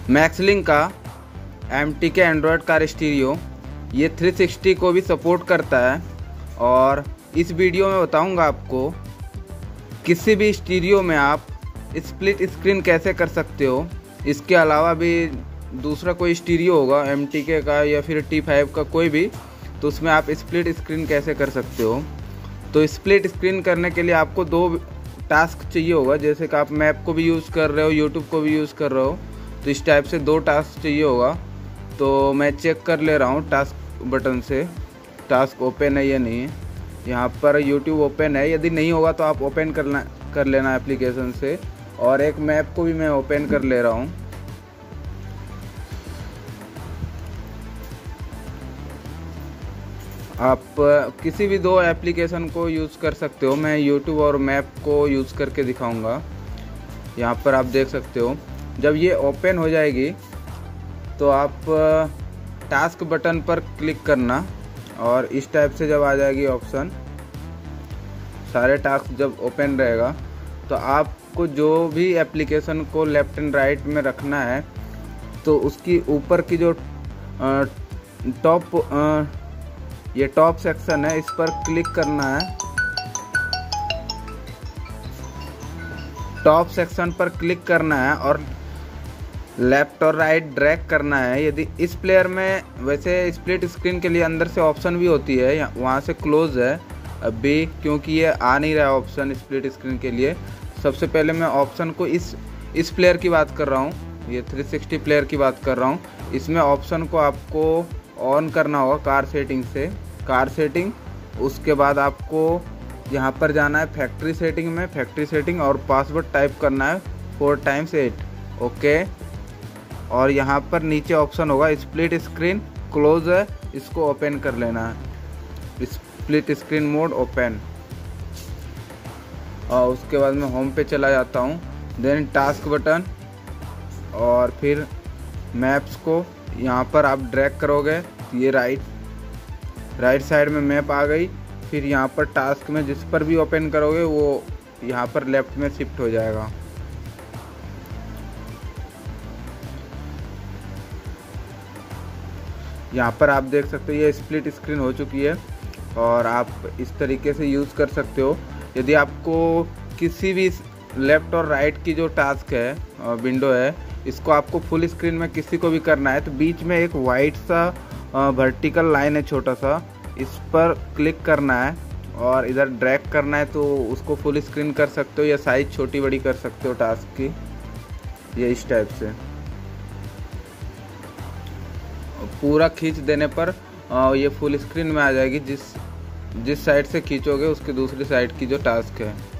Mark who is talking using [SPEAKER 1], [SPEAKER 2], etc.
[SPEAKER 1] मैक्सलिंक का MTK Android car stereo ये 360 को भी सपोर्ट करता है। और इस वीडियो में बताऊंगा आपको किसी भी स्टीरियो में आप स्प्लिट स्क्रीन कैसे कर सकते हो। इसके अलावा भी दूसरा कोई स्टीरियो होगा MTK का या फिर T5 का कोई भी, तो उसमें आप स्प्लिट स्क्रीन कैसे कर सकते हो। तो स्प्लिट स्क्रीन करने के लिए आपको दो टास्क चाहिए होगा। जैसे कि आप मैप को भी यूज़ कर रहे हो, यूट्यूब को भी यूज़ कर रहे हो, तो इस टाइप से दो टास्क चाहिए होगा। तो मैं चेक कर ले रहा हूँ टास्क बटन से टास्क ओपन है या नहीं है। यहाँ पर यूट्यूब ओपन है, यदि नहीं होगा तो आप ओपन कर लेना एप्लीकेशन से। और एक मैप को भी मैं ओपन कर ले रहा हूँ। आप किसी भी दो एप्लीकेशन को यूज़ कर सकते हो। मैं यूट्यूब और मैप को यूज़ करके दिखाऊंगा। यहाँ पर आप देख सकते हो जब ये ओपन हो जाएगी तो आप टास्क बटन पर क्लिक करना और इस टाइप से जब आ जाएगी ऑप्शन, सारे टास्क जब ओपन रहेगा तो आपको जो भी एप्लीकेशन को लेफ्ट एंड राइट में रखना है तो उसकी ऊपर की जो टॉप सेक्शन है इस पर क्लिक करना है। टॉप सेक्शन पर क्लिक करना है और लेफ्ट और राइट ड्रैग करना है। यदि इस प्लेयर में वैसे स्प्लिट स्क्रीन के लिए अंदर से ऑप्शन भी होती है, वहाँ से क्लोज है अभी क्योंकि ये आ नहीं रहा ऑप्शन स्प्लिट स्क्रीन के लिए। सबसे पहले मैं ऑप्शन को इस प्लेयर की बात कर रहा हूँ, ये 360 प्लेयर की बात कर रहा हूँ। इसमें ऑप्शन को आपको ऑन करना होगा कार सेटिंग से, कार सेटिंग। उसके बाद आपको यहाँ पर जाना है फैक्ट्री सेटिंग में, फैक्ट्री सेटिंग, और पासवर्ड टाइप करना है 4x8, ओके। और यहाँ पर नीचे ऑप्शन होगा स्प्लिट स्क्रीन, क्लोज है, इसको ओपन कर लेना है, स्प्लिट स्क्रीन मोड ओपन। और उसके बाद मैं होम पे चला जाता हूँ, देन टास्क बटन और फिर मैप्स को यहाँ पर आप ड्रैग करोगे, ये राइट साइड में मैप आ गई। फिर यहाँ पर टास्क में जिस पर भी ओपन करोगे वो यहाँ पर लेफ्ट में शिफ्ट हो जाएगा। यहाँ पर आप देख सकते हो ये स्प्लिट स्क्रीन हो चुकी है और आप इस तरीके से यूज़ कर सकते हो। यदि आपको किसी भी लेफ़्ट और राइट की जो टास्क है विंडो है, इसको आपको फुल स्क्रीन में किसी को भी करना है तो बीच में एक वाइट सा वर्टिकल लाइन है छोटा सा, इस पर क्लिक करना है और इधर ड्रैग करना है तो उसको फुल स्क्रीन कर सकते हो या साइज़ छोटी बड़ी कर सकते हो टास्क की, ये इस टाइप से। पूरा खींच देने पर ये फुल स्क्रीन में आ जाएगी। जिस साइड से खींचोगे उसकी दूसरी साइड की जो टास्क है।